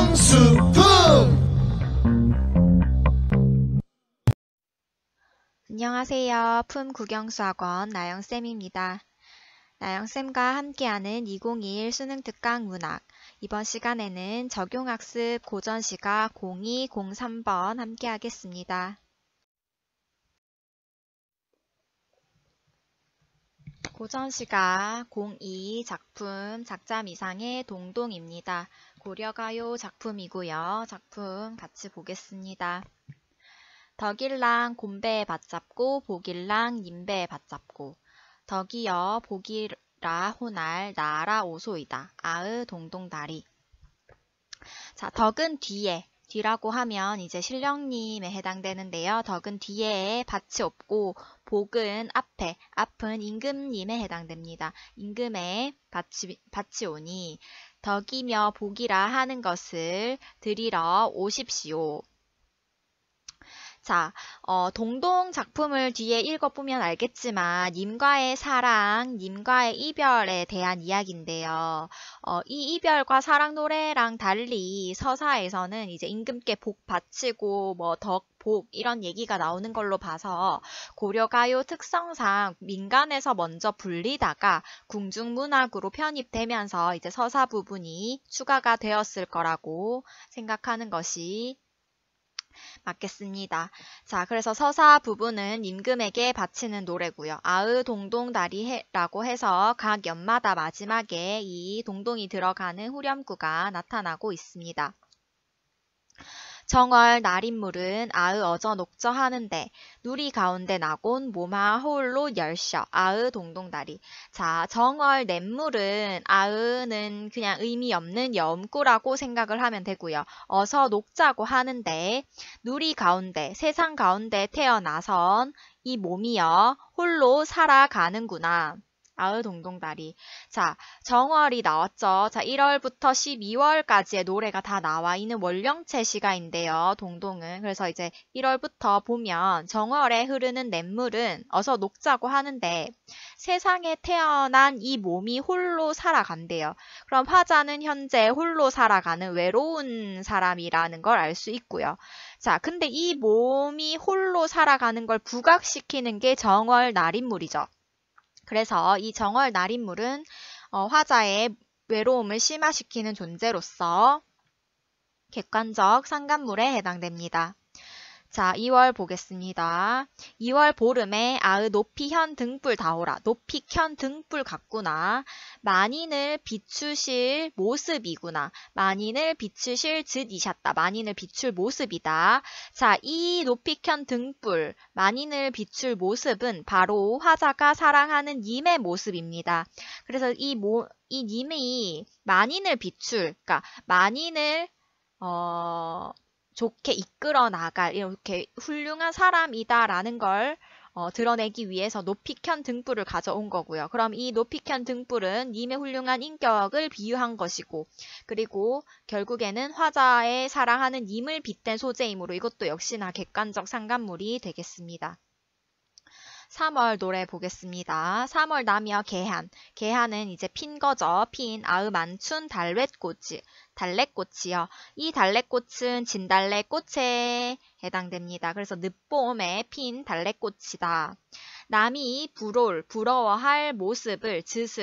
명수품. 안녕하세요. 품국영수학원 나영쌤입니다. 나영쌤과 함께하는 2021 수능특강 문학. 이번 시간에는 적용학습 고전시가 0203번 함께하겠습니다. 고전시가 02 작품 작자 미상의 동동입니다. 고려가요 작품이고요. 작품 같이 보겠습니다. 덕일랑 곰배에 받잡고 보길랑 님배에 받잡고 덕이여 보기라 호날 나라 오소이다. 아으 동동다리. 자, 덕은 뒤라고 하면 이제 신령님에 해당되는데요. 덕은 뒤에 밭이 없고 복은 앞은 임금님에 해당됩니다. 임금에 밭이 오니 덕이며 복이라 하는 것을 드리러 오십시오. 자, 동동 작품을 뒤에 읽어보면 알겠지만 님과의 사랑, 님과의 이별에 대한 이야기인데요. 이 이별과 사랑 노래랑 달리 서사에서는 이제 임금께 복 바치고 뭐 덕, 복 이런 얘기가 나오는 걸로 봐서 고려가요 특성상 민간에서 먼저 불리다가 궁중문학으로 편입되면서 이제 서사 부분이 추가가 되었을 거라고 생각하는 것이 맞겠습니다. 자, 그래서 서사 부분은 임금에게 바치는 노래고요. 아으 동동다리라고 해서 각 연마다 마지막에 이 동동이 들어가는 후렴구가 나타나고 있습니다. 정월 날인물은 아으 어저 녹저 하는데 누리 가운데 나곤 모마 홀로 열셔 아으 동동다리. 자, 정월 냇물은 아으는 그냥 의미 없는 염구라고 생각을 하면 되고요. 어서 녹자고 하는데 누리 가운데 세상 가운데 태어나선 이 몸이여 홀로 살아가는구나. 아으 동동다리. 자, 정월이 나왔죠. 자, 1월부터 12월까지의 노래가 다 나와 있는 원령체 시가인데요. 동동은. 그래서 이제 1월부터 보면 정월에 흐르는 냇물은 어서 녹자고 하는데 세상에 태어난 이 몸이 홀로 살아간대요. 그럼 화자는 현재 홀로 살아가는 외로운 사람이라는 걸 알 수 있고요. 자, 근데 이 몸이 홀로 살아가는 걸 부각시키는 게 정월 날인물이죠. 그래서 이 정월 날인물은 화자의 외로움을 심화시키는 존재로서 객관적 상간물에 해당됩니다. 자, 2월 보겠습니다. 2월 보름에 아으 높이 현 등불 다오라. 높이 켠 등불 같구나. 만인을 비추실 모습이구나. 만인을 비추실 즈이셨다. 만인을 비출 모습이다. 자, 이 높이 켠 등불, 만인을 비출 모습은 바로 화자가 사랑하는 님의 모습입니다. 그래서 이 님이 만인을 그러니까 만인을 좋게 이끌어 나갈 이렇게 훌륭한 사람이다라는 걸 드러내기 위해서 높이 켠 등불을 가져온 거고요. 그럼 이 높이 켠 등불은 님의 훌륭한 인격을 비유한 것이고 그리고 결국에는 화자의 사랑하는 님을 빗댄 소재이므로 이것도 역시나 객관적 상간물이 되겠습니다. 3월 노래 보겠습니다. 3월 나며 개한. 개한은 이제 핀 거죠. 핀, 아으 만춘 달래꽃이요. 이 달래꽃은 진달래꽃에 해당됩니다. 그래서 늦봄에 핀 달래꽃이다. 남이 부러워할 모습을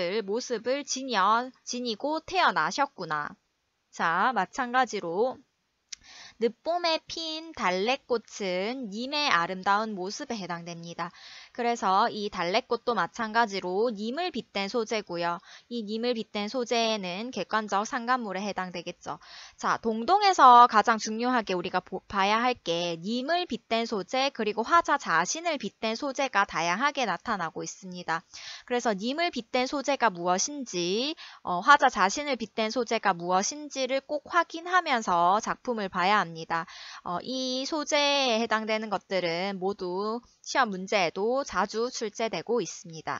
지니고 태어나셨구나. 자, 마찬가지로 늦봄에 핀 달래꽃은 님의 아름다운 모습에 해당됩니다. 그래서 이 달래꽃도 마찬가지로 님을 빗댄 소재고요. 이 님을 빗댄 소재는 객관적 상간물에 해당되겠죠. 자, 동동에서 가장 중요하게 우리가 봐야 할 게 님을 빗댄 소재 그리고 화자 자신을 빗댄 소재가 다양하게 나타나고 있습니다. 그래서 님을 빗댄 소재가 무엇인지 화자 자신을 빗댄 소재가 무엇인지를 꼭 확인하면서 작품을 봐야 합니다. 이 소재에 해당되는 것들은 모두 시험 문제에도 자주 출제되고 있습니다.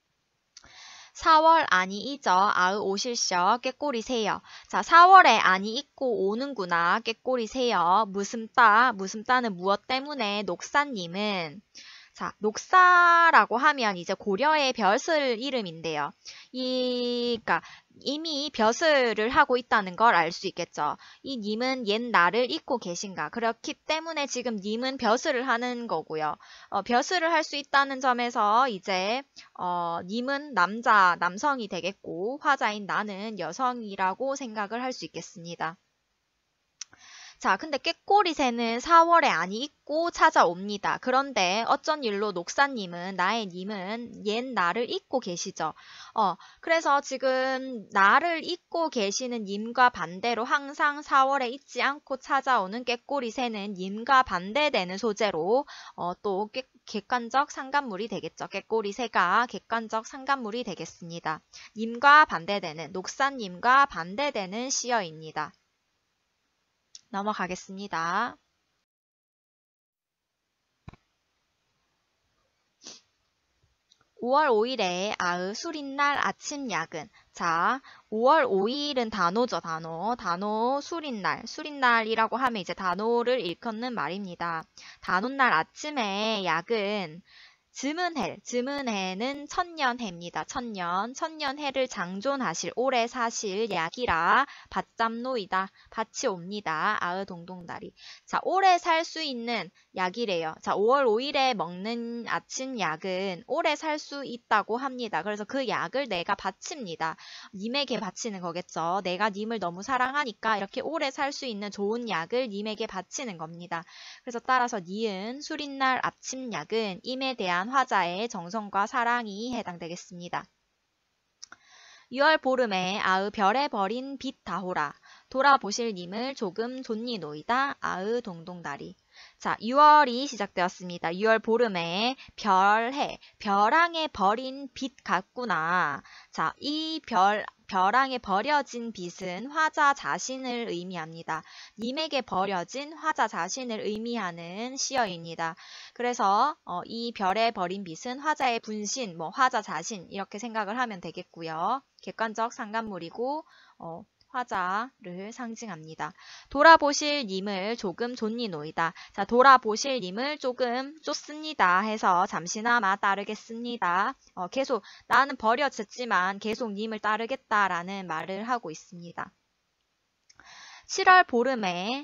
4월 안이 잊어 아으 오실셔 꾀꼬리 세요. 자, 4월에 안이 잊고 오는구나 꾀꼬리 세요. 무슨 따는 무엇 때문에 녹사님은 자, 녹사라고 하면 이제 고려의 벼슬 이름인데요. 그러니까 이미 벼슬을 하고 있다는 걸 알 수 있겠죠. 이 님은 옛 나를 잊고 계신가. 그렇기 때문에 지금 님은 벼슬을 하는 거고요. 벼슬을 할 수 있다는 점에서 이제 님은 남성이 되겠고 화자인 나는 여성이라고 생각을 할 수 있겠습니다. 자, 근데 꾀꼬리 새는 4월에 안이 잊고 찾아옵니다. 그런데 어쩐 일로 녹사님은, 나의 님은 옛 나를 잊고 계시죠. 그래서 지금 나를 잊고 계시는 님과 반대로 항상 4월에 잊지 않고 찾아오는 꾀꼬리 새는 님과 반대되는 소재로 또 객관적 상관물이 되겠죠. 꾀꼬리 새가 객관적 상관물이 되겠습니다. 님과 반대되는, 녹사님과 반대되는 시어입니다. 넘어가겠습니다. 5월 5일에 술인날 아침 야근. 자, 5월 5일은 단어죠, 단어. 단어 술인날. 술인날이라고 하면 이제 단어를 일컫는 말입니다. 단오날 아침에 야근. 즈문해는 천년해입니다. 천년해를 장존하실, 오래 사실, 약이라, 밭잡노이다, 밭이 옵니다. 동동다리. 자, 오래 살 수 있는 약이래요. 자, 5월 5일에 먹는 아침 약은 오래 살 수 있다고 합니다. 그래서 그 약을 내가 바칩니다. 님에게 바치는 거겠죠. 내가 님을 너무 사랑하니까 이렇게 오래 살 수 있는 좋은 약을 님에게 바치는 겁니다. 그래서 따라서 니은, 술인날 아침 약은 임에 대한 화자의 정성과 사랑이 해당되겠습니다. 6월 보름에 별에 버린 빛 다호라. 돌아보실 님을 조금 존니 노이다. 동동다리. 자, 6월이 시작되었습니다. 6월 보름에 벼랑에 버린 빛 같구나. 자, 이 벼랑에 버려진 빛은 화자 자신을 의미합니다. 님에게 버려진 화자 자신을 의미하는 시어입니다. 그래서 이 별에 버린 빛은 화자의 분신, 화자 자신 이렇게 생각을 하면 되겠고요. 객관적 상관물이고 화자를 상징합니다. 돌아보실 님을 조금 존니 노이다. 자, 돌아보실 님을 조금 쫓습니다 해서 잠시나마 따르겠습니다. 계속 나는 버려졌지만 계속 님을 따르겠다라는 말을 하고 있습니다. 7월 보름에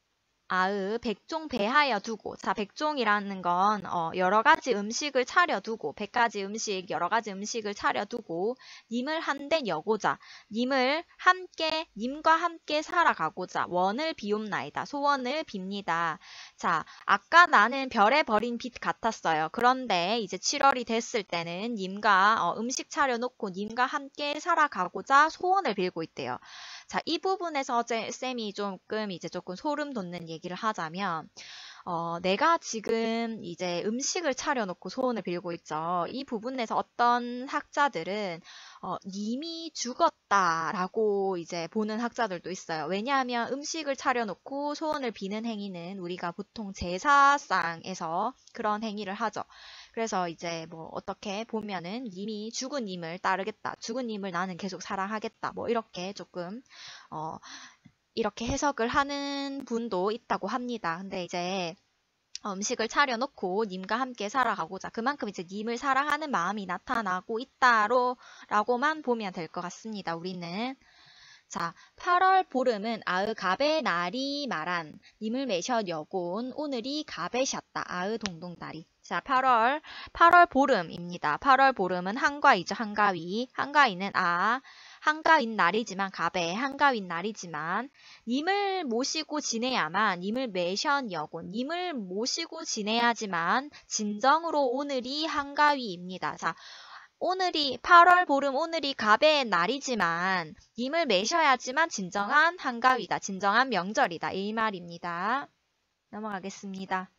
백종 배하여 두고. 자, 백종이라는 건 여러 가지 음식을 차려두고, 100가지 음식, 여러 가지 음식을 차려두고, 님을 한데 여고자, 님과 함께 살아가고자, 원을 비옵나이다. 소원을 빕니다. 자, 아까 나는 별에 버린 빛 같았어요. 그런데 이제 7월이 됐을 때는 님과 음식 차려놓고 님과 함께 살아가고자 소원을 빌고 있대요. 자, 이 부분에서 쌤이 조금 소름 돋는 얘기를 하자면, 내가 지금 이제 음식을 차려놓고 소원을 빌고 있죠. 이 부분에서 어떤 학자들은, 님이 죽었다라고 이제 보는 학자들도 있어요. 왜냐하면 음식을 차려놓고 소원을 비는 행위는 우리가 보통 제사상에서 그런 행위를 하죠. 그래서 이제 어떻게 보면은 님이 죽은 님을 따르겠다. 죽은 님을 나는 계속 사랑하겠다. 이렇게 조금 이렇게 해석을 하는 분도 있다고 합니다. 근데 이제 음식을 차려놓고 님과 함께 살아가고자 그만큼 이제 님을 사랑하는 마음이 나타나고 있다라고만 보면 될 것 같습니다. 우리는. 자, 8월 보름은 갑의 날이 말한 님을 매셔 여곤 오늘이 갑에셨다. 동동다리. 자, 8월 보름입니다. 8월 보름은 한가위죠. 한가위는 한가윈 날이지만 갑의 한가윈 날이지만 님을 모시고 지내야만 님을 매션 여곤 님을 모시고 지내야지만 진정으로 오늘이 한가위입니다. 자, 8월 보름 오늘이 갑의 날이지만 님을 매셔야지만 진정한 한가위다. 진정한 명절이다. 이 말입니다. 넘어가겠습니다.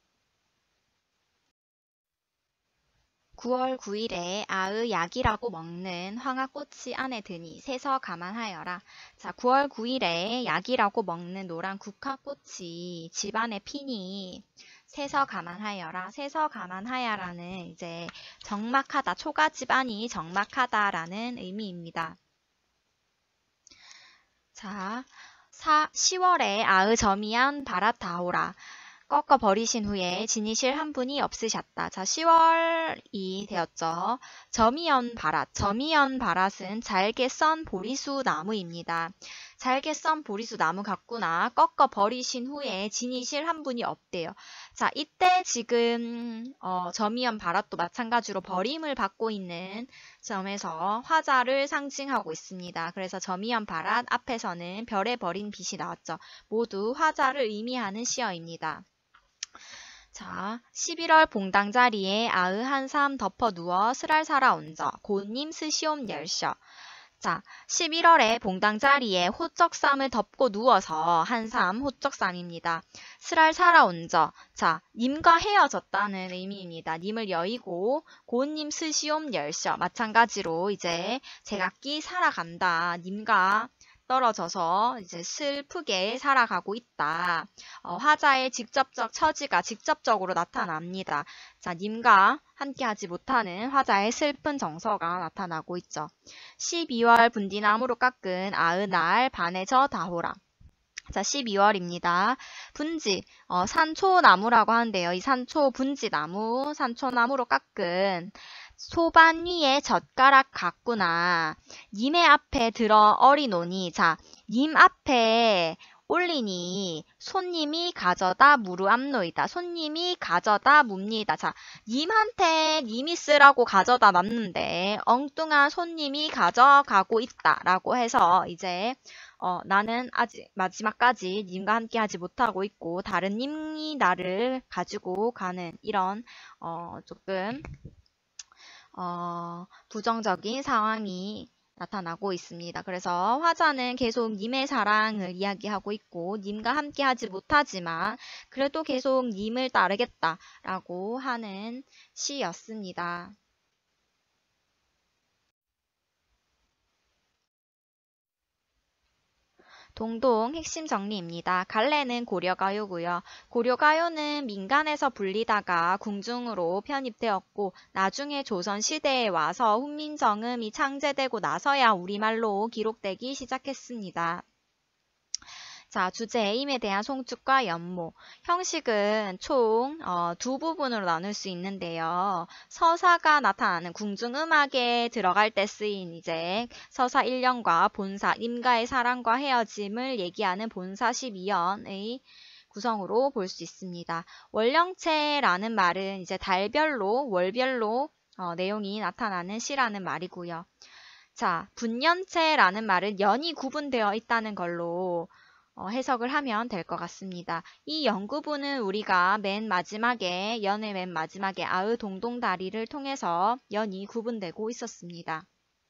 9월 9일에 약이라고 먹는 황화꽃이 안에 드니 새서 감안하여라. 자, 9월 9일에 약이라고 먹는 노란 국화꽃이 집안에 피니 새서 감안하여라. 새서 감안하여라는 이제 적막하다, 초가 집안이 적막하다라는 의미입니다. 자, 10월에 점이한 바라다오라. 꺾어 버리신 후에 지니실 한 분이 없으셨다. 자, 10월이 되었죠. 점이연 바랏. 점이연 바랏은 잘게 썬 보리수 나무입니다. 잘게 썬 보리수 나무 같구나. 꺾어 버리신 후에 지니실 한 분이 없대요. 자, 이때 지금 점이연 바랏도 마찬가지로 버림을 받고 있는 점에서 화자를 상징하고 있습니다. 그래서 점이연 바랏 앞에서는 별에 버린 빛이 나왔죠. 모두 화자를 의미하는 시어입니다. 자, 11월 봉당자리에 아으 한삼 덮어 누워 슬알 살아 온저 고님 스시옴 열셔. 자, 11월에 봉당자리에 호적삼을 덮고 누워서 한삼 호적삼입니다. 슬알 살아 온저. 자, 님과 헤어졌다는 의미입니다. 님을 여의고 고님 스시옴 열셔. 마찬가지로 이제 제각기 살아간다. 님과 떨어져서 이제 슬프게 살아가고 있다. 화자의 직접적 처지가 직접적으로 나타납니다. 자, 님과 함께하지 못하는 화자의 슬픈 정서가 나타나고 있죠. 12월 분디나무로 깎은 아으날 반에저 다호라. 자, 12월입니다. 분지, 산초나무라고 하는데요. 이 산초, 분지나무, 산초나무로 깎은 소반 위에 젓가락 같구나. 님의 앞에 들어 어리노니. 자, 님 앞에 올리니 손님이 가져다 무르암노이다. 손님이 가져다 묵니다. 자, 님한테 님이 쓰라고 가져다 놨는데 엉뚱한 손님이 가져가고 있다. 라고 해서 이제 나는 아직 마지막까지 님과 함께 하지 못하고 있고 다른 님이 나를 가지고 가는 이런 조금 부정적인 상황이 나타나고 있습니다. 그래서 화자는 계속 님의 사랑을 이야기하고 있고 님과 함께 하지 못하지만 그래도 계속 님을 따르겠다라고 하는 시였습니다. 동동 핵심 정리입니다. 갈래는 고려가요고요. 고려가요는 민간에서 불리다가 궁중으로 편입되었고 나중에 조선시대에 와서 훈민정음이 창제되고 나서야 우리말로 기록되기 시작했습니다. 자, 주제 임에 대한 송축과 연모. 형식은 총 두 부분으로 나눌 수 있는데요. 서사가 나타나는 궁중음악에 들어갈 때 쓰인 이제 서사 1년과 본사, 임가의 사랑과 헤어짐을 얘기하는 본사 12연의 구성으로 볼 수 있습니다. 월령체라는 말은 이제 달별로, 월별로 내용이 나타나는 시라는 말이고요. 자, 분연체라는 말은 연이 구분되어 있다는 걸로 해석을 하면 될 것 같습니다. 이 연구부는 우리가 맨 마지막에 연의 맨 마지막에 아으 동동다리를 통해서 연이 구분되고 있었습니다.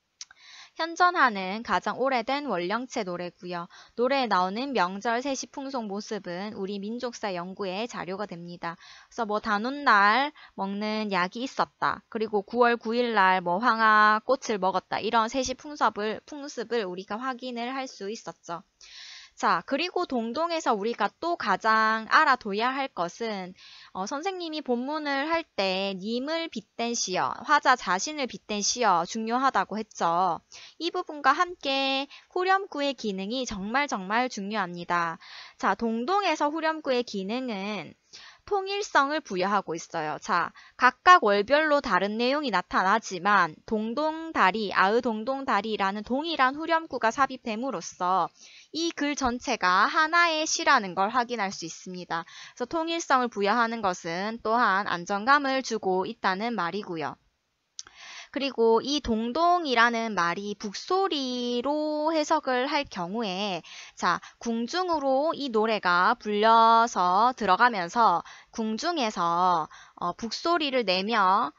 현전하는 가장 오래된 원령체 노래고요. 노래에 나오는 명절 세시풍속 모습은 우리 민족사 연구의 자료가 됩니다. 그래서 뭐 단오날 먹는 약이 있었다. 그리고 9월 9일 날 뭐 황화 꽃을 먹었다. 이런 세시풍습을 우리가 확인을 할 수 있었죠. 자, 그리고 동동에서 우리가 또 가장 알아둬야 할 것은 선생님이 본문을 할 때 님을 빗댄 시어, 화자 자신을 빗댄 시어 중요하다고 했죠. 이 부분과 함께 후렴구의 기능이 정말 중요합니다. 자, 동동에서 후렴구의 기능은 통일성을 부여하고 있어요. 자, 각각 월별로 다른 내용이 나타나지만 동동다리, 아으 동동다리라는 동일한 후렴구가 삽입됨으로써 이 글 전체가 하나의 시라는 걸 확인할 수 있습니다. 그래서 통일성을 부여하는 것은 또한 안정감을 주고 있다는 말이고요. 그리고 이 동동이라는 말이 북소리로 해석을 할 경우에 자, 궁중으로 이 노래가 불려서 들어가면서 궁중에서 북소리를 내며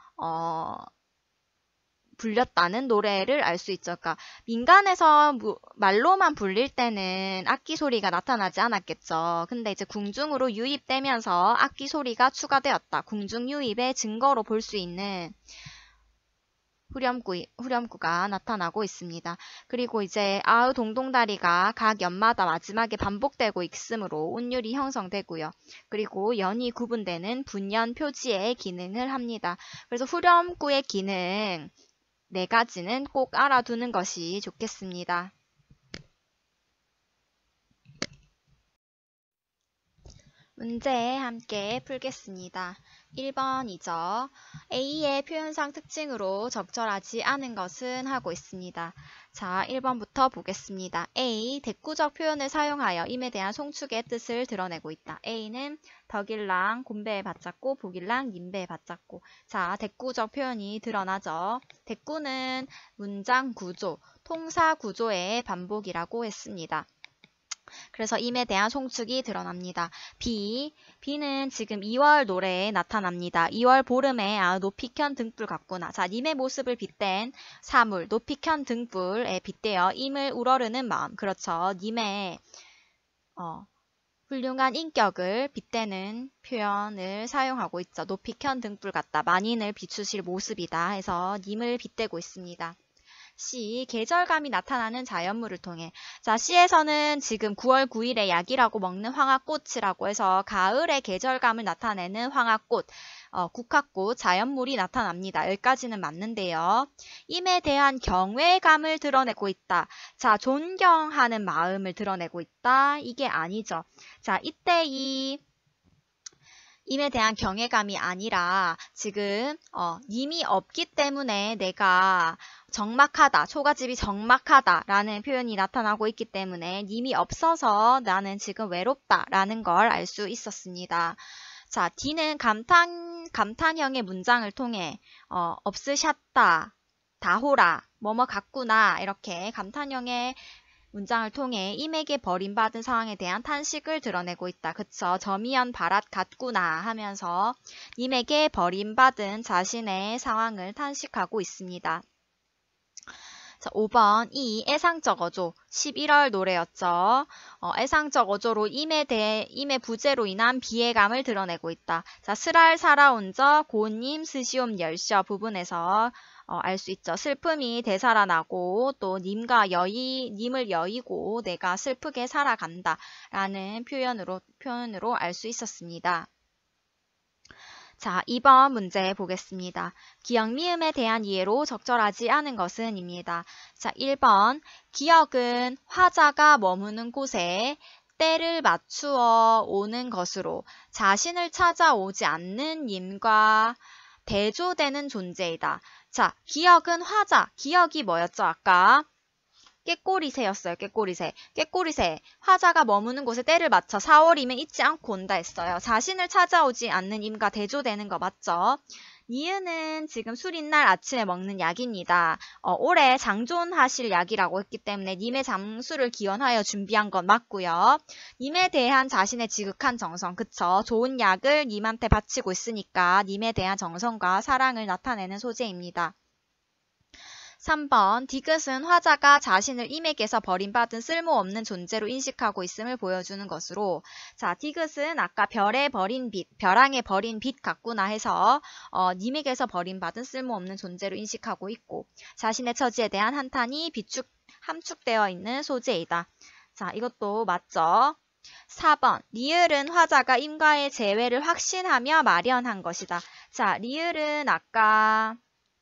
불렸다는 노래를 알 수 있죠. 그러니까 민간에서 말로만 불릴 때는 악기 소리가 나타나지 않았겠죠. 근데 이제 궁중으로 유입되면서 악기 소리가 추가되었다. 궁중 유입의 증거로 볼 수 있는 후렴구가 나타나고 있습니다. 그리고 이제 아으 동동다리가 각 연마다 마지막에 반복되고 있으므로 운율이 형성되고요. 그리고 연이 구분되는 분연 표지의 기능을 합니다. 그래서 후렴구의 기능 4가지는 꼭 알아두는 것이 좋겠습니다. 문제 함께 풀겠습니다. 1번이죠. A의 표현상 특징으로 적절하지 않은 것은 하고 있습니다. 자, 1번부터 보겠습니다. A. 대꾸적 표현을 사용하여 임에 대한 송축의 뜻을 드러내고 있다. A는 덕일랑 곤배에 받잡고 복일랑 님배에 받잡고. 자, 대꾸적 표현이 드러나죠. 대꾸는 문장 구조, 통사 구조의 반복이라고 했습니다. 그래서 임에 대한 송축이 드러납니다. B는 지금 2월 노래에 나타납니다. 2월 보름에 높이 켠 등불 같구나. 자, 님의 모습을 빗댄 사물, 높이 켠 등불에 빗대어 임을 우러르는 마음. 그렇죠. 님의 훌륭한 인격을 빗대는 표현을 사용하고 있죠. 높이 켠 등불 같다. 만인을 비추실 모습이다 해서 님을 빗대고 있습니다. C. 계절감이 나타나는 자연물을 통해. 자, C에서는 지금 9월 9일에 약이라고 먹는 황화꽃이라고 해서 가을의 계절감을 나타내는 황화꽃, 국화꽃, 자연물이 나타납니다. 여기까지는 맞는데요. 임에 대한 경외감을 드러내고 있다. 자, 존경하는 마음을 드러내고 있다. 이게 아니죠. 자, 이때 이 임에 대한 경외감이 아니라 지금 님이 없기 때문에 내가 적막하다, 초가집이 적막하다라는 표현이 나타나고 있기 때문에 님이 없어서 나는 지금 외롭다라는 걸 알 수 있었습니다. 자, D는 감탄형의 문장을 통해 없으셨다, 다호라, 뭐뭐 같구나 이렇게 감탄형의 문장을 통해 임에게 버림받은 상황에 대한 탄식을 드러내고 있다. 그쵸? 점이연 바랏 같구나 하면서 임에게 버림받은 자신의 상황을 탄식하고 있습니다. 자, 5번 이 애상적 어조 11월 노래였죠. 애상적 어조로 임의 부재로 인한 비애감을 드러내고 있다. 자, 슬알 살아온 저 고님 스시옴 열셔 부분에서 알 수 있죠. 슬픔이 되살아나고 또 님을 여의고 내가 슬프게 살아간다 라는 표현으로 알 수 있었습니다. 자, 2번 문제 보겠습니다. 기역 미음에 대한 이해로 적절하지 않은 것은 입니다. 자, 1번 기역은 화자가 머무는 곳에 때를 맞추어 오는 것으로 자신을 찾아오지 않는 님과 대조되는 존재이다. 자, 기역은 화자, 기역이 뭐였죠? 아까 깨꼬리새였어요. 깨꼬리새. 화자가 머무는 곳에 때를 맞춰 4월이면 잊지 않고 온다 했어요. 자신을 찾아오지 않는 임과 대조되는 거 맞죠? 니은은 지금 술인 날 아침에 먹는 약입니다. 올해 장존하실 약이라고 했기 때문에 님의 장수를 기원하여 준비한 건 맞고요. 님에 대한 자신의 지극한 정성, 그쵸? 좋은 약을 님한테 바치고 있으니까 님에 대한 정성과 사랑을 나타내는 소재입니다. 3번 디귿은 화자가 자신을 임에게서 버림받은 쓸모없는 존재로 인식하고 있음을 보여주는 것으로 자, 디귿은 아까 별에 버린 빛, 벼랑에 버린 빛 같구나 해서 님에게서 버림받은 쓸모없는 존재로 인식하고 있고 자신의 처지에 대한 한탄이 함축되어 있는 소재이다. 자, 이것도 맞죠? 4번 리을은 화자가 임과의 재회를 확신하며 마련한 것이다. 자, 리을은 아까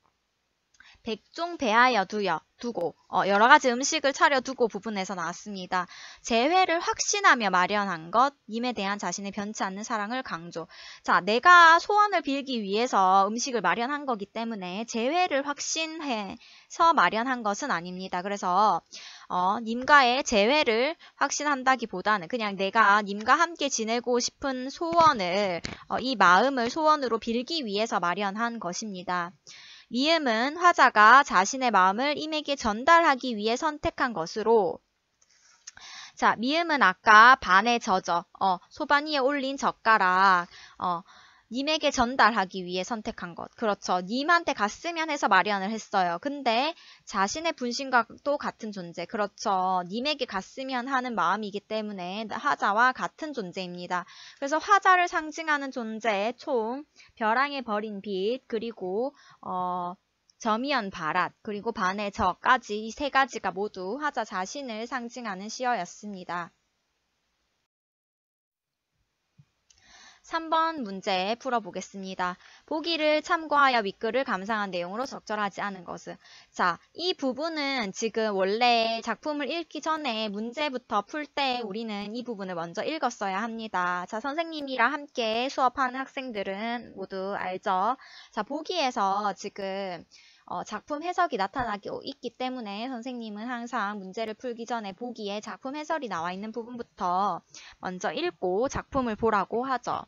백종 배하여 두고 여러 가지 음식을 차려두고 부분에서 나왔습니다. 재회를 확신하며 마련한 것, 님에 대한 자신의 변치 않는 사랑을 강조. 자, 내가 소원을 빌기 위해서 음식을 마련한 거기 때문에 재회를 확신해서 마련한 것은 아닙니다. 그래서 님과의 재회를 확신한다기보다는 그냥 내가 님과 함께 지내고 싶은 소원을 이 마음을 소원으로 빌기 위해서 마련한 것입니다. 미음은 화자가 자신의 마음을 임에게 전달하기 위해 선택한 것으로 자, 미음은 아까 반의 저저, 소반 위에 올린 젓가락, 님에게 전달하기 위해 선택한 것. 그렇죠. 님한테 갔으면 해서 마련을 했어요. 근데 자신의 분신과도 같은 존재. 그렇죠. 님에게 갔으면 하는 마음이기 때문에 화자와 같은 존재입니다. 그래서 화자를 상징하는 존재의 총, 벼랑에 버린 빛, 그리고 점이연 바랏, 그리고 반의 저까지 이 세 가지가 모두 화자 자신을 상징하는 시어였습니다. 3번 문제 풀어보겠습니다. 보기를 참고하여 윗글을 감상한 내용으로 적절하지 않은 것은. 자, 이 부분은 지금 원래 작품을 읽기 전에 문제부터 풀 때 우리는 이 부분을 먼저 읽었어야 합니다. 자, 선생님이랑 함께 수업하는 학생들은 모두 알죠? 자, 보기에서 지금 작품 해석이 나타나고 있기 때문에 선생님은 항상 문제를 풀기 전에 보기에 작품 해설이 나와 있는 부분부터 먼저 읽고 작품을 보라고 하죠.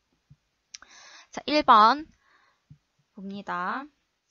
자, 1번 봅니다.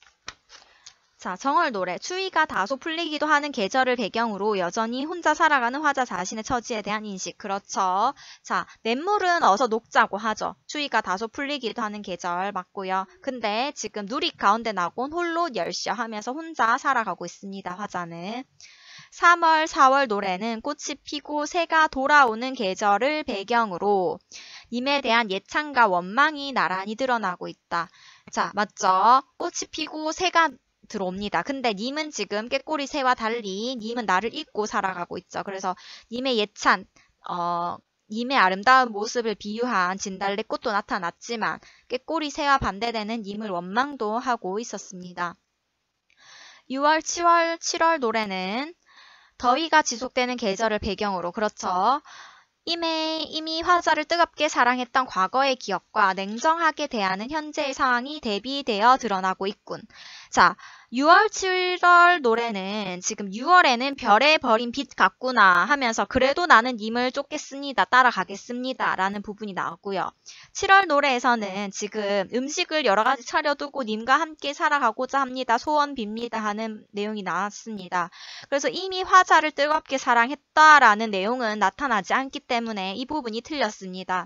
자, 정월 노래. 추위가 다소 풀리기도 하는 계절을 배경으로 여전히 혼자 살아가는 화자 자신의 처지에 대한 인식. 그렇죠. 자, 냇물은 어서 녹자고 하죠. 추위가 다소 풀리기도 하는 계절 맞고요. 근데 지금 누리 가운데 나곤 홀로 열셔 하면서 혼자 살아가고 있습니다. 화자는. 3월, 4월 노래는 꽃이 피고 새가 돌아오는 계절을 배경으로 님에 대한 예찬과 원망이 나란히 드러나고 있다. 자, 맞죠? 꽃이 피고 새가 들어옵니다. 근데 님은 지금 꾀꼬리 새와 달리 님은 나를 잊고 살아가고 있죠. 그래서 님의 예찬, 님의 아름다운 모습을 비유한 진달래꽃도 나타났지만 꾀꼬리 새와 반대되는 님을 원망도 하고 있었습니다. 6월, 7월 노래는 더위가 지속되는 계절을 배경으로 그렇죠. 이미 화자를 뜨겁게 사랑했던 과거의 기억과 냉정하게 대하는 현재의 상황이 대비되어 드러나고 있군. 자, 6월, 7월 노래는 지금 6월에는 별에 버린 빛 같구나 하면서 그래도 나는 님을 쫓겠습니다. 따라가겠습니다. 라는 부분이 나오고요. 7월 노래에서는 지금 음식을 여러 가지 차려두고 님과 함께 살아가고자 합니다. 소원 빕니다. 하는 내용이 나왔습니다. 그래서 이미 화자를 뜨겁게 사랑했다라는 내용은 나타나지 않기 때문에 이 부분이 틀렸습니다.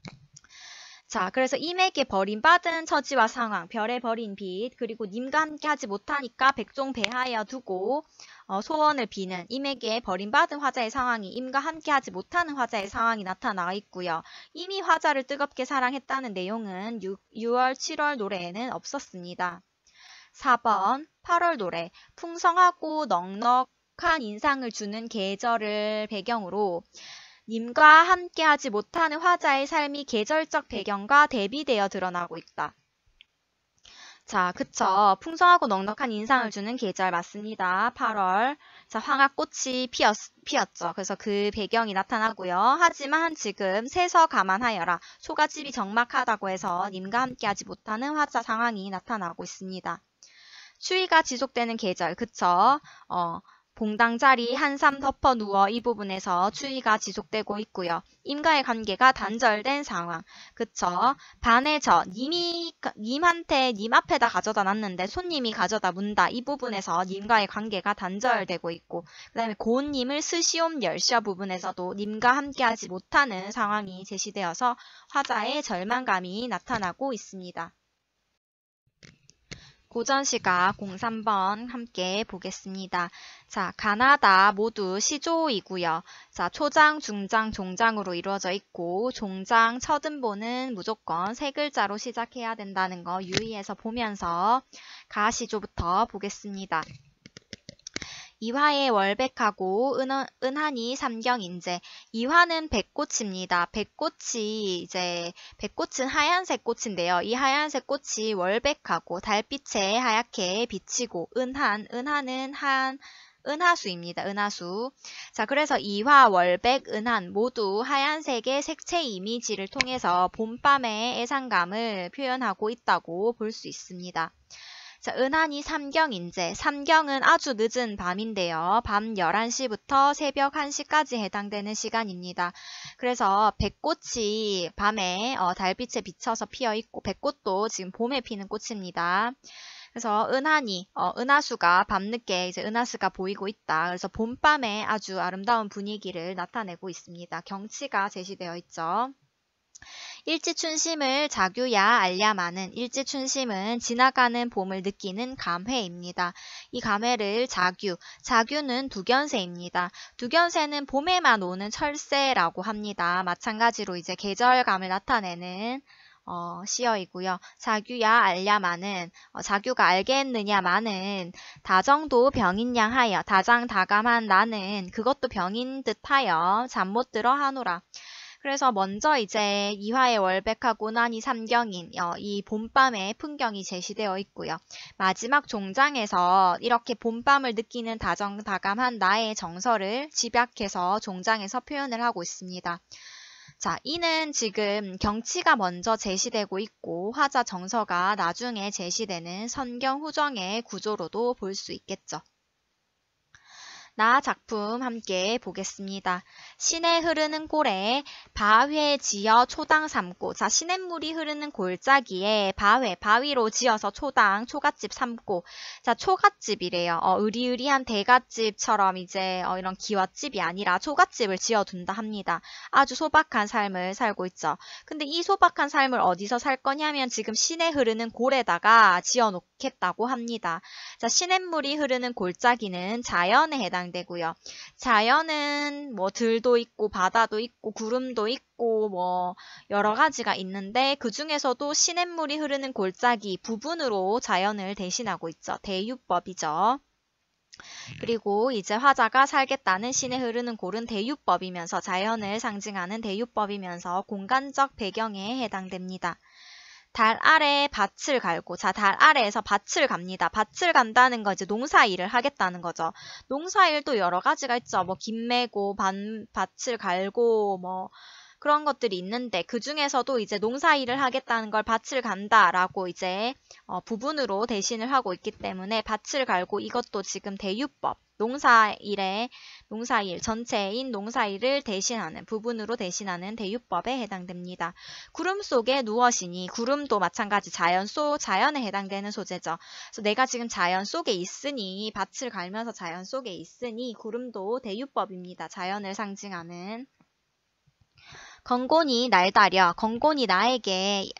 자, 그래서 임에게 버림받은 처지와 상황, 별에 버린 빛, 그리고 님과 함께 하지 못하니까 백종 배하여 두고 소원을 비는 임에게 버림받은 화자의 상황이 임과 함께 하지 못하는 화자의 상황이 나타나 있고요. 이미 화자를 뜨겁게 사랑했다는 내용은 6월, 7월 노래에는 없었습니다. 4번 8월 노래, 풍성하고 넉넉한 인상을 주는 계절을 배경으로 님과 함께하지 못하는 화자의 삶이 계절적 배경과 대비되어 드러나고 있다. 자, 그쵸. 풍성하고 넉넉한 인상을 주는 계절 맞습니다. 8월. 자, 황화꽃이 피었죠. 그래서 그 배경이 나타나고요. 하지만 지금 세서 감안하여라. 초가집이 적막하다고 해서 님과 함께하지 못하는 화자 상황이 나타나고 있습니다. 추위가 지속되는 계절, 그쵸. 봉당자리 한삼 덮어 누워 이 부분에서 추위가 지속되고 있고요. 임과의 관계가 단절된 상황. 그쵸? 반해저 님한테 님 앞에다 가져다 놨는데 손님이 가져다 문다. 이 부분에서 님과의 관계가 단절되고 있고 그 다음에 고운님을 스시옴 열셔 부분에서도 님과 함께하지 못하는 상황이 제시되어서 화자의 절망감이 나타나고 있습니다. 고전시가 03번 함께 보겠습니다. 자, 가나다 모두 시조이고요. 자, 초장, 중장, 종장으로 이루어져 있고 종장 첫 음보는 무조건 세 글자로 시작해야 된다는 거 유의해서 보면서 가시조부터 보겠습니다. 이화의 월백하고 은한이 삼경인재. 이화는 백꽃입니다. 백꽃은 하얀색 꽃인데요. 이 하얀색 꽃이 월백하고 달빛에 하얗게 비치고 은하는 은하수입니다. 은하수. 자, 그래서 이화, 월백, 은한 모두 하얀색의 색채 이미지를 통해서 봄밤의 애상감을 표현하고 있다고 볼 수 있습니다. 자, 은한이 삼경인재. 삼경은 아주 늦은 밤인데요. 밤 11시부터 새벽 1시까지 해당되는 시간입니다. 그래서 백꽃이 밤에 달빛에 비쳐서 피어있고 백꽃도 지금 봄에 피는 꽃입니다. 그래서 은하수가 밤늦게 이제 은하수가 보이고 있다. 그래서 봄밤에 아주 아름다운 분위기를 나타내고 있습니다. 경치가 제시되어 있죠. 일지춘심을 자규야 알야마는 일지춘심은 지나가는 봄을 느끼는 감회입니다. 이 감회를 자규는 두견새입니다. 두견새는 봄에만 오는 철새라고 합니다. 마찬가지로 이제 계절감을 나타내는 시어이고요. 자규야 알야마는 자규가 알겠느냐마는 다정도 병인양하여 다장다감한 나는 그것도 병인 듯하여 잠 못 들어 하노라. 그래서 먼저 이제 이화의 월백하고 나니 삼경인 이 봄밤의 풍경이 제시되어 있고요. 마지막 종장에서 이렇게 봄밤을 느끼는 다정다감한 나의 정서를 집약해서 종장에서 표현을 하고 있습니다. 자, 이는 지금 경치가 먼저 제시되고 있고 화자 정서가 나중에 제시되는 선경후정의 구조로도 볼 수 있겠죠. 나 작품 함께 보겠습니다. 시내 흐르는 골에 바회 지어 초당 삼고, 자, 시냇물이 흐르는 골짜기에 바위로 지어서 초갓집 삼고, 자, 초갓집이래요. 으리으리한 대갓집처럼 이제 이런 기와집이 아니라 초갓집을 지어둔다 합니다. 아주 소박한 삶을 살고 있죠. 근데 이 소박한 삶을 어디서 살 거냐면 지금 시내 흐르는 골에다가 지어놓겠다고 합니다. 자, 시냇물이 흐르는 골짜기는 자연에 해당되고요. 자연은 뭐 들도 있고 바다도 있고 구름도 있고 뭐 여러 가지가 있는데 그 중에서도 시냇물이 흐르는 골짜기 부분으로 자연을 대신하고 있죠. 대유법이죠. 그리고 이제 화자가 살겠다는 시내 흐르는 골은 대유법이면서 자연을 상징하는 대유법이면서 공간적 배경에 해당됩니다. 달 아래 밭을 갈고, 자, 달 아래에서 밭을 갑니다. 밭을 간다는 거 이제 농사일을 하겠다는 거죠. 농사일도 여러 가지가 있죠. 뭐 김매고, 밭을 갈고, 뭐 그런 것들이 있는데 그 중에서도 이제 농사일을 하겠다는 걸 밭을 간다라고 이제 부분으로 대신을 하고 있기 때문에 밭을 갈고 이것도 지금 대유법. 농사일 전체인 농사일을 대신하는 부분으로 대신하는 대유법에 해당됩니다. 구름 속에 누워시니 구름도 마찬가지 자연에 해당되는 소재죠. 그래서 내가 지금 자연 속에 있으니 밭을 갈면서 자연 속에 있으니 구름도 대유법입니다. 자연을 상징하는. 건곤이 날다려 건곤이 나에게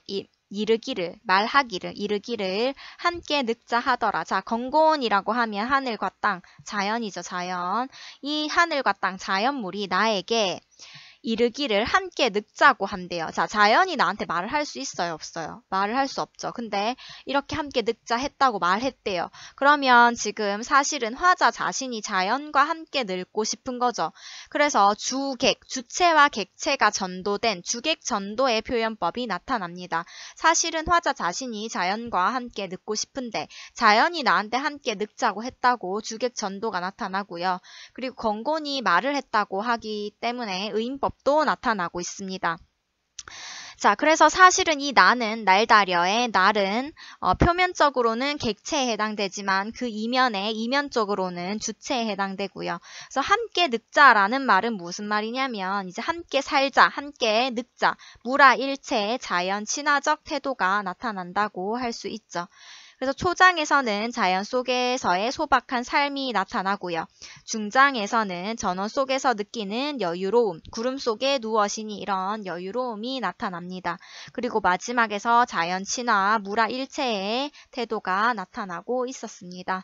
이르기를 함께 늑자 하더라. 자, 건곤이라고 하면 하늘과 땅, 자연이죠, 자연. 이 하늘과 땅, 자연물이 나에게 이르기를 함께 늑자고 한대요. 자, 자연이 나한테 말을 할 수 있어요, 없어요? 말을 할 수 없죠. 근데 이렇게 함께 늑자 했다고 말했대요. 그러면 지금 사실은 화자 자신이 자연과 함께 늙고 싶은 거죠. 그래서 주체와 객체가 전도된 주객 전도의 표현법이 나타납니다. 사실은 화자 자신이 자연과 함께 늙고 싶은데 자연이 나한테 함께 늙자고 했다고 주객 전도가 나타나고요. 그리고 건곤이 말을 했다고 하기 때문에 의인법 도 나타나고 있습니다. 자, 그래서 사실은 이 나는 날다려의 날은 표면적으로는 객체에 해당되지만 그 이면적으로는 주체에 해당되고요. 그래서 함께 늙자라는 말은 무슨 말이냐면 이제 함께 살자, 함께 늙자, 무라일체의 자연 친화적 태도가 나타난다고 할 수 있죠. 그래서 초장에서는 자연 속에서의 소박한 삶이 나타나고요. 중장에서는 전원 속에서 느끼는 여유로움, 구름 속에 누워시니 이런 여유로움이 나타납니다. 그리고 마지막에서 자연 친화, 무라일체의 태도가 나타나고 있었습니다.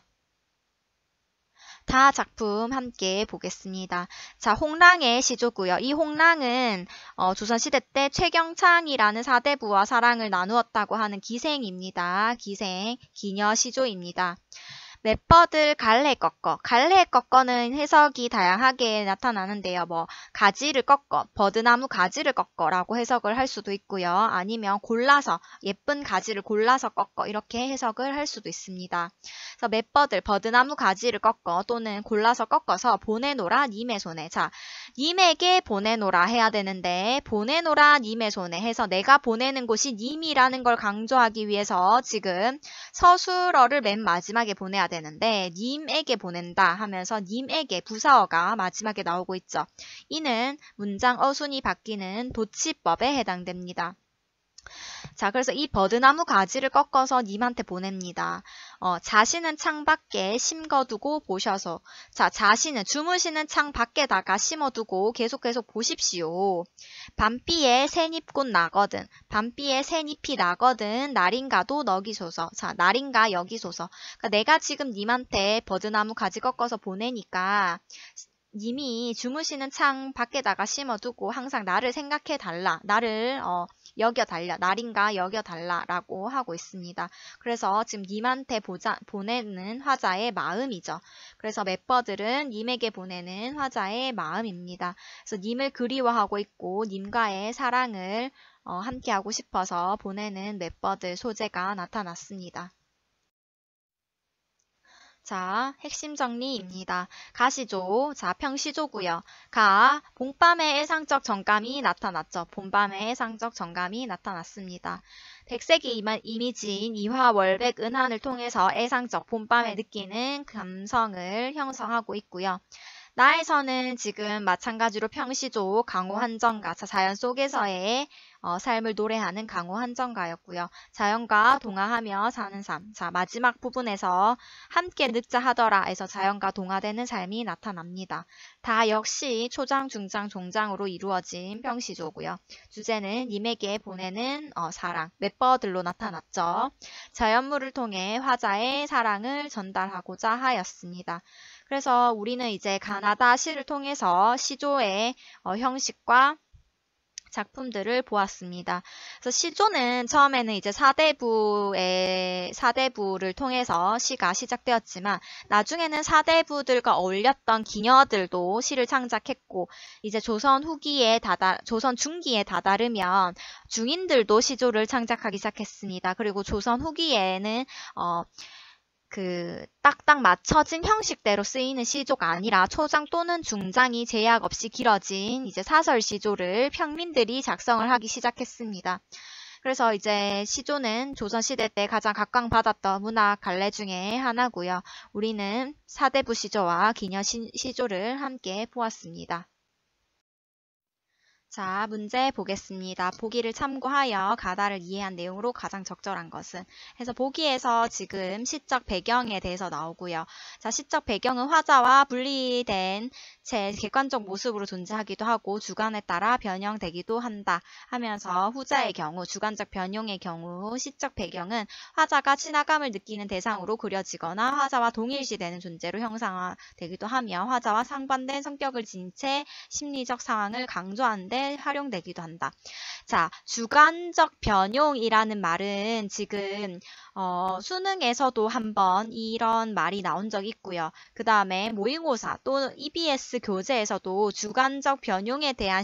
다 작품 함께 보겠습니다. 자, 홍랑의 시조고요. 이 홍랑은 조선시대 때 최경창이라는 사대부와 사랑을 나누었다고 하는 기생입니다. 기녀 시조입니다. 맷버들 갈래 꺾어는 해석이 다양하게 나타나는데요. 뭐 가지를 꺾어, 버드나무 가지를 꺾어라고 해석을 할 수도 있고요. 아니면 골라서 예쁜 가지를 골라서 꺾어 이렇게 해석을 할 수도 있습니다. 그래서 맷버들 버드나무 가지를 꺾어 또는 골라서 꺾어서 보내노라 님의 손에. 자, 님에게 보내노라 해야 되는데 보내노라 님의 손에 해서 내가 보내는 곳이 님이라는 걸 강조하기 위해서 지금 서술어를 맨 마지막에 보내야 되는데 님에게 보낸다 하면서 님에게 부사어가 마지막에 나오고 있죠. 이는 문장 어순이 바뀌는 도치법에 해당됩니다. 자, 그래서 이 버드나무 가지를 꺾어서 님한테 보냅니다. 자신은 창 밖에 심거두고 보셔서. 자, 자신은 주무시는 창 밖에다가 심어두고 계속 보십시오. 밤비에 새잎꽃 나거든. 밤비에 새잎이 나거든. 날인가도 너기소서. 자, 날인가 여기소서. 그러니까 내가 지금 님한테 버드나무 가지 꺾어서 보내니까 님이 주무시는 창 밖에다가 심어두고 항상 나를 생각해 달라. 나를 여겨달라, 날인가 여겨달라라고 하고 있습니다. 그래서 지금 님한테 보내는 화자의 마음이죠. 그래서 멤버들은 님에게 보내는 화자의 마음입니다. 그래서 님을 그리워하고 있고 님과의 사랑을 함께하고 싶어서 보내는 멤버들 소재가 나타났습니다. 자, 핵심 정리입니다. 가시조, 자, 평시조고요. 가, 봄밤의 애상적 정감이 나타났죠. 봄밤의 애상적 정감이 나타났습니다. 백색의 이미지인 이화, 월백, 은한을 통해서 애상적 봄밤에 느끼는 감성을 형성하고 있고요. 나에서는 지금 마찬가지로 평시조, 강호 한정가, 자연 속에서의 삶을 노래하는 강호 한정가였고요. 자연과 동화하며 사는 삶. 자, 마지막 부분에서 함께 늙자 하더라에서 자연과 동화되는 삶이 나타납니다. 다 역시 초장, 중장, 종장으로 이루어진 평시조고요. 주제는 님에게 보내는 사랑, 멤버들로 나타났죠. 자연물을 통해 화자의 사랑을 전달하고자 하였습니다. 그래서 우리는 이제 가나다 시를 통해서 시조의 형식과 작품들을 보았습니다. 그래서 시조는 처음에는 이제 사대부를 통해서 시가 시작되었지만 나중에는 사대부들과 어울렸던 기녀들도 시를 창작했고 이제 조선 중기에 다다르면 중인들도 시조를 창작하기 시작했습니다. 그리고 조선 후기에는 딱딱 맞춰진 형식대로 쓰이는 시조가 아니라 초장 또는 중장이 제약 없이 길어진 이제 사설 시조를 평민들이 작성을 하기 시작했습니다. 그래서 이제 시조는 조선시대 때 가장 각광받았던 문학 갈래 중에 하나고요. 우리는 사대부 시조와 기녀 시조를 함께 보았습니다. 자, 문제 보겠습니다. 보기를 참고하여 가다를 이해한 내용으로 가장 적절한 것은 해서 보기에서 지금 시적 배경에 대해서 나오고요. 자, 시적 배경은 화자와 분리된 채 객관적 모습으로 존재하기도 하고 주관에 따라 변형되기도 한다 하면서 후자의 경우, 주관적 변형의 경우 시적 배경은 화자가 친화감을 느끼는 대상으로 그려지거나 화자와 동일시되는 존재로 형상화되기도 하며 화자와 상반된 성격을 지닌 채 심리적 상황을 강조하는 데 활용되기도 한다. 자, 주관적 변용이라는 말은 지금 수능에서도 한번 이런 말이 나온 적이 있고요. 그 다음에 모의고사 또 EBS 교재에서도 주관적 변용에 대한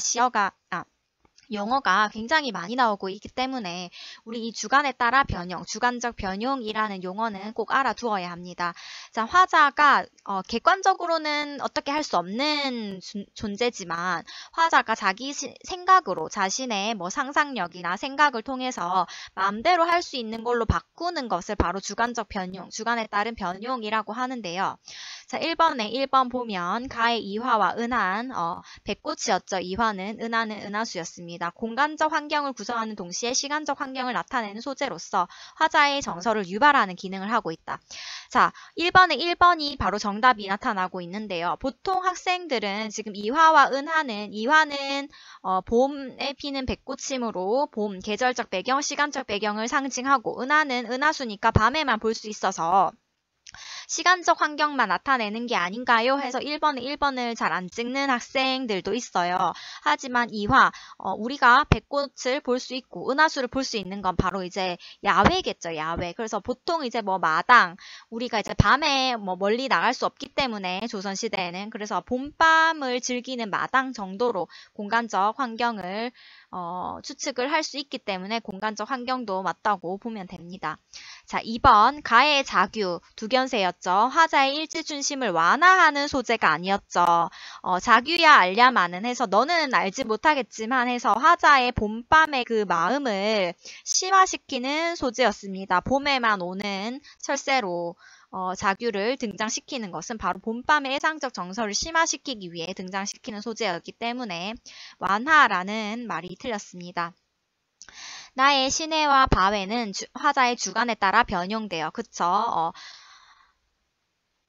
용어가 굉장히 많이 나오고 있기 때문에 우리 이 주관에 따라 변형, 주관적 변용이라는 용어는 꼭 알아두어야 합니다. 자, 화자가 객관적으로는 어떻게 할 수 없는 존재지만 화자가 자기 생각으로 자신의 상상력이나 생각을 통해서 마음대로 할 수 있는 걸로 바꾸는 것을 바로 주관적 변용, 주관에 따른 변용이라고 하는데요. 자, 1번 보면 가의 이화와 은한, 백꽃이었죠. 이화는, 은하는 은하수였습니다. 공간적 환경을 구성하는 동시에 시간적 환경을 나타내는 소재로서 화자의 정서를 유발하는 기능을 하고 있다. 자, 1번이 바로 정답이 나타나고 있는데요. 보통 학생들은 지금 이화와 은하는, 이화는 봄에 피는 백꽃이므로 봄, 계절적 배경, 시간적 배경을 상징하고 은하는 은하수니까 밤에만 볼 수 있어서 시간적 환경만 나타내는 게 아닌가요? 해서 1번을 잘 안 찍는 학생들도 있어요. 하지만 이화, 우리가 백꽃을 볼 수 있고 은하수를 볼 수 있는 건 바로 이제 야외겠죠, 야외. 그래서 보통 이제 마당, 우리가 이제 밤에 멀리 나갈 수 없기 때문에 조선시대에는 그래서 봄밤을 즐기는 마당 정도로 공간적 환경을 추측을 할 수 있기 때문에 공간적 환경도 맞다고 보면 됩니다. 자, 2번 가의 자규, 두견세였죠. 화자의 일지중심을 완화하는 소재가 아니었죠. 자규야 알야마는 해서 너는 알지 못하겠지만 해서 화자의 봄밤의 그 마음을 심화시키는 소재였습니다. 봄에만 오는 철새로 자규를 등장시키는 것은 바로 봄밤의 애상적 정서를 심화시키기 위해 등장시키는 소재였기 때문에 완화라는 말이 틀렸습니다. 나의 신해와 바회는 화자의 주관에 따라 변형돼요. 그쵸?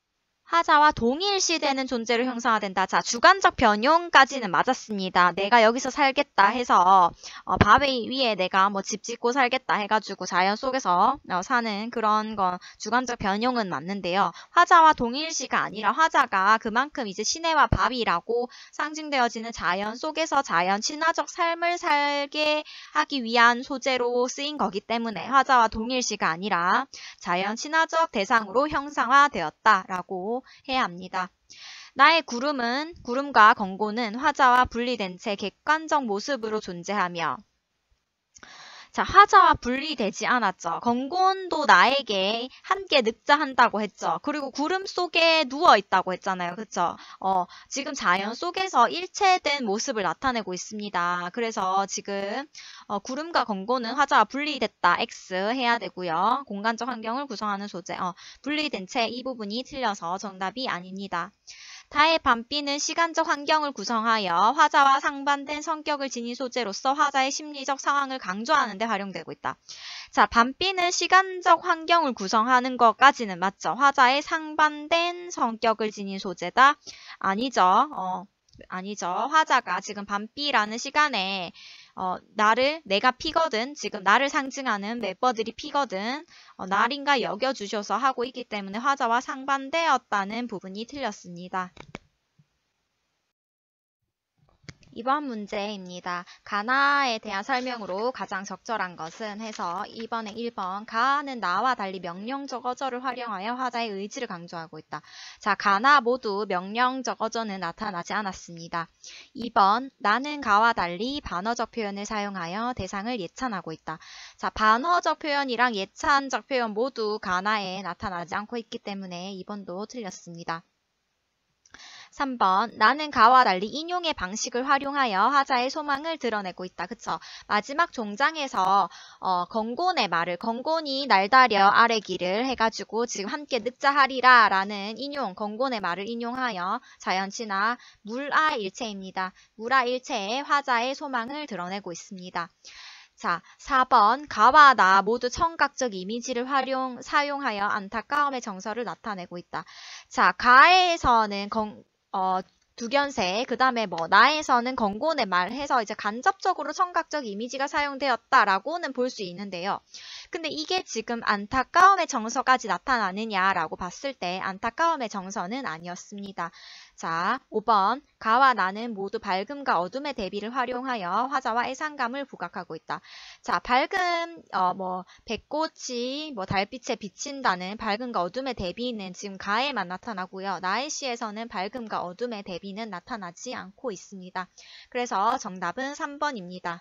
화자와 동일시되는 존재로 형상화된다. 자, 주관적 변용까지는 맞았습니다. 내가 여기서 살겠다 해서 바위 위에 내가 뭐 집 짓고 살겠다 해가지고 자연 속에서 사는 그런 건 주관적 변용은 맞는데요. 화자와 동일시가 아니라 화자가 그만큼 이제 시내와 바위라고 상징되어지는 자연 속에서 자연 친화적 삶을 살게 하기 위한 소재로 쓰인 거기 때문에 화자와 동일시가 아니라 자연 친화적 대상으로 형상화되었다라고 해야 합니다. 나의 구름과 건고는 화자와 분리된 채 객관적 모습으로 존재하며 자, 화자와 분리되지 않았죠. 건곤도 나에게 함께 늑자한다고 했죠. 그리고 구름 속에 누워있다고 했잖아요. 그쵸? 지금 자연 속에서 일체된 모습을 나타내고 있습니다. 그래서 지금 구름과 건고는 화자와 분리됐다. X 해야 되고요. 공간적 환경을 구성하는 소재. 분리된 채 이 부분이 틀려서 정답이 아닙니다. 다의 반비는 시간적 환경을 구성하여 화자와 상반된 성격을 지닌 소재로서 화자의 심리적 상황을 강조하는 데 활용되고 있다. 자, 반비는 시간적 환경을 구성하는 것까지는 맞죠. 화자의 상반된 성격을 지닌 소재다? 아니죠. 아니죠. 화자가 지금 반비라는 시간에 내가 피거든. 지금 나를 상징하는 멤버들이 피거든. 날인가 여겨주셔서 하고 있기 때문에 화자와 상반되었다는 부분이 틀렸습니다. 이번 문제입니다. 가나에 대한 설명으로 가장 적절한 것은 해서 2번에 1번 가는 나와 달리 명령적 어조를 활용하여 화자의 의지를 강조하고 있다. 자, 가나 모두 명령적 어조는 나타나지 않았습니다. 2번 나는 가와 달리 반어적 표현을 사용하여 대상을 예찬하고 있다. 자, 반어적 표현이랑 예찬적 표현 모두 가나에 나타나지 않고 있기 때문에 2번도 틀렸습니다. 3번 나는 가와 달리 인용의 방식을 활용하여 화자의 소망을 드러내고 있다. 그쵸? 마지막 종장에서 건곤의 말을 건곤이 날다려 아래 길을 해가지고 지금 함께 늑자하리라 라는 건곤의 말을 인용하여 자연친화 물아일체입니다. 물아일체에 화자의 소망을 드러내고 있습니다. 자, 4번 가와 나 모두 청각적 이미지를 사용하여 안타까움의 정서를 나타내고 있다. 자, 가에서는 두견세, 그 다음에 나에서는 건곤의 말 해서 이제 간접적으로 청각적 이미지가 사용되었다라고는 볼 수 있는데요. 근데 이게 지금 안타까움의 정서까지 나타나느냐라고 봤을 때 안타까움의 정서는 아니었습니다. 자, 5번 가와 나는 모두 밝음과 어둠의 대비를 활용하여 화자와 애상감을 부각하고 있다. 자, 밝음, 백꽃이 달빛에 비친다는 밝음과 어둠의 대비는 지금 가에만 나타나고요. 나의 시에서는 밝음과 어둠의 대비는 나타나지 않고 있습니다. 그래서 정답은 3번입니다.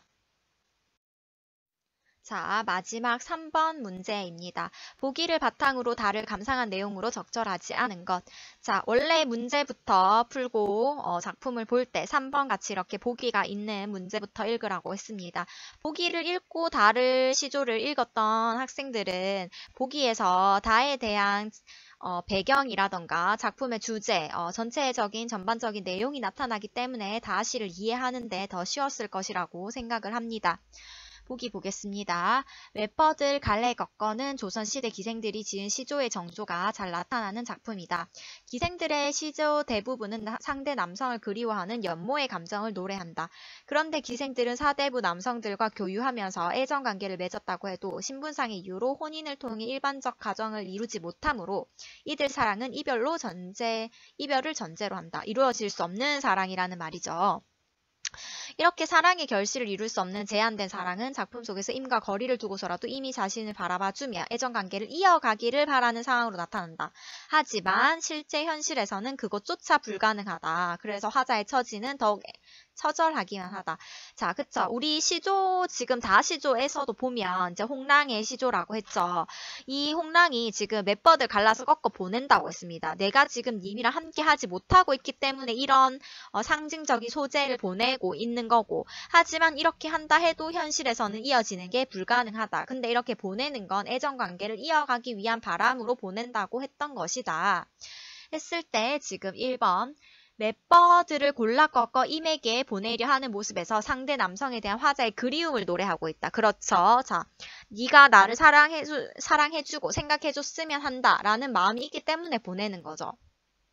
자, 마지막 3번 문제입니다. 보기를 바탕으로 달을 감상한 내용으로 적절하지 않은 것. 자, 원래 문제부터 풀고 작품을 볼 때 3번 같이 이렇게 보기가 있는 문제부터 읽으라고 했습니다. 보기를 읽고 달을 시조를 읽었던 학생들은 보기에서 달에 대한 배경이라던가 작품의 주제, 전체적인 전반적인 내용이 나타나기 때문에 다시를 이해하는데 더 쉬웠을 것이라고 생각을 합니다. 보기 보겠습니다. 웹버들 갈래걷거는 조선시대 기생들이 지은 시조의 정조가 잘 나타나는 작품이다. 기생들의 시조 대부분은 상대 남성을 그리워하는 연모의 감정을 노래한다. 그런데 기생들은 사대부 남성들과 교유하면서 애정관계를 맺었다고 해도 신분상의 이유로 혼인을 통해 일반적 가정을 이루지 못하므로 이들 사랑은 이별을 전제로 한다. 이루어질 수 없는 사랑이라는 말이죠. 이렇게 사랑의 결실을 이룰 수 없는 제한된 사랑은 작품 속에서 임과 거리를 두고서라도 이미 자신을 바라봐주며 애정관계를 이어가기를 바라는 상황으로 나타난다. 하지만 실제 현실에서는 그것조차 불가능하다. 그래서 화자의 처지는 더욱 처절하기만 하다. 자, 그쵸. 우리 시조, 지금 다시조에서도 보면 이제 홍랑의 시조라고 했죠. 이 홍랑이 지금 맷버들 갈라서 꺾어 보낸다고 했습니다. 내가 지금 님이랑 함께 하지 못하고 있기 때문에 이런 상징적인 소재를 보내고 있는 거고, 하지만 이렇게 한다 해도 현실에서는 이어지는 게 불가능하다. 근데 이렇게 보내는 건 애정관계를 이어가기 위한 바람으로 보낸다고 했던 것이다. 했을 때 지금 1번 맵버들을 골라 꺾어 임에게 보내려 하는 모습에서 상대 남성에 대한 화자의 그리움을 노래하고 있다. 그렇죠. 자, 네가 나를 사랑해주고 생각해줬으면 한다라는 마음이 있기 때문에 보내는 거죠.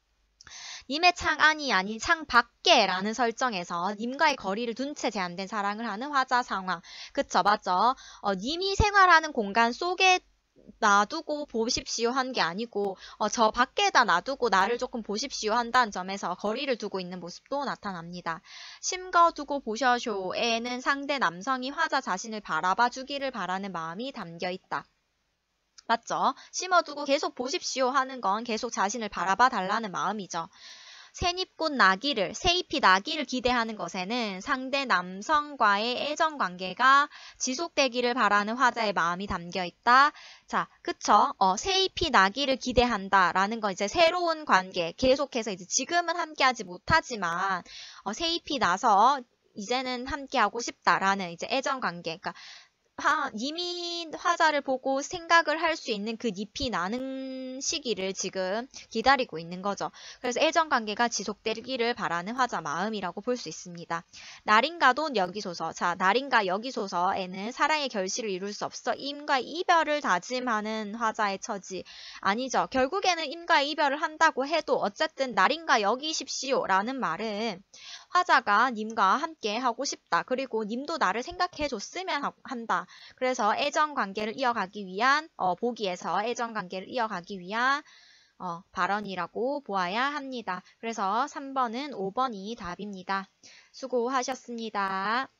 님의 창 안이 아닌 창 밖에라는 설정에서 님과의 거리를 둔 채 제한된 사랑을 하는 화자 상황. 그쵸, 맞죠? 님이 생활하는 공간 속에 놔두고 보십시오 한 게 아니고 저 밖에다 놔두고 나를 조금 보십시오 한다는 점에서 거리를 두고 있는 모습도 나타납니다. 심거두고 보셔쇼에는 상대 남성이 화자 자신을 바라봐 주기를 바라는 마음이 담겨 있다. 맞죠? 심어두고 계속 보십시오 하는 건 계속 자신을 바라봐 달라는 마음이죠. 새잎꽃 나기를, 새잎이 나기를 기대하는 것에는 상대 남성과의 애정관계가 지속되기를 바라는 화자의 마음이 담겨 있다. 자, 그쵸? 새잎이 나기를 기대한다 라는 건 이제 새로운 관계, 계속해서 이제 지금은 함께하지 못하지만 새잎이 나서 이제는 함께하고 싶다라는 이제 애정관계. 그러니까 님이 화자를 보고 생각을 할 수 있는 그 잎이 나는 시기를 지금 기다리고 있는 거죠. 그래서 애정관계가 지속되기를 바라는 화자 마음이라고 볼 수 있습니다. 날인가도 여기소서. 자, 날인가 여기소서에는 사랑의 결실을 이룰 수 없어 임과 이별을 다짐하는 화자의 처지. 아니죠. 결국에는 임과 이별을 한다고 해도 어쨌든 날인가 여기십시오 라는 말은 화자가 님과 함께 하고 싶다. 그리고 님도 나를 생각해 줬으면 한다. 그래서 애정 관계를 이어가기 위한 보기에서 애정 관계를 이어가기 위한 발언이라고 보아야 합니다. 그래서 3번은 5번이 답입니다. 수고하셨습니다.